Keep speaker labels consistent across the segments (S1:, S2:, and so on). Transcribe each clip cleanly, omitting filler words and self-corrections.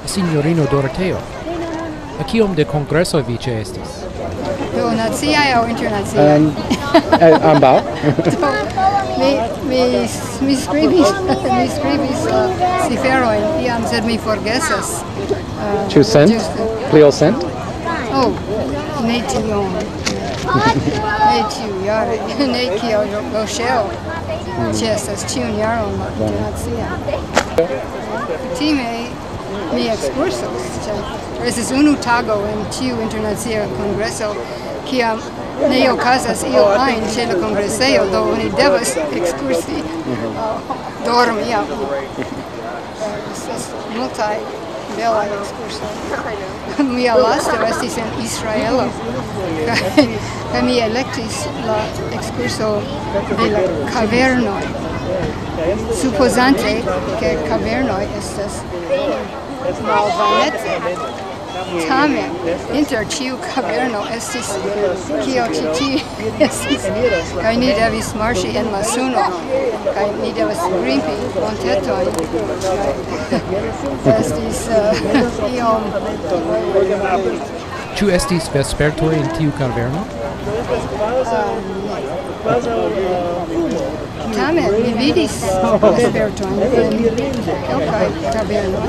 S1: Signorino Doroteo, a kiom de congresso vi ĉe estis?
S2: Do naciaj aŭ internaciaj?
S3: Ambaŭ.
S2: Mi skribis ciferojn iam, sed mi forgesas.
S3: Ĉu cent? Pli ol cent?
S2: Oh, ne tiom. Ne ĉiujare, ne kiel Rochelle ĉesas ĉiun jaron la internacia. Kutime mi ekskursos, ĉar estis unu tago en ĉiu internacia kongreso, kiam ne okazas io ajn ĉe la kongresejo, do oni devas ekskursi, dormi aŭ estas multaj belaj ekskursoj. Mia lasta estis en Israelo, kaj mi elektis la ekskurso de la kavernoj, supozante ke kavernoj estas malvarmecaj. Tamen, inter ĉiu kaverno estis kiel ĉi tie estis, kaj ni devis marŝi en la suno, kaj ni devas grimpi montetojn, kaj estis iom...
S1: Ĉu estis vespertoj en tiu kaverno?
S2: Tamen, mi vidis vespertojn en kelkaj kavernoj.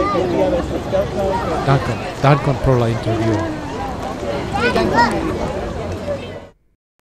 S1: Dankon pro la intervjuo.
S2: Dankon.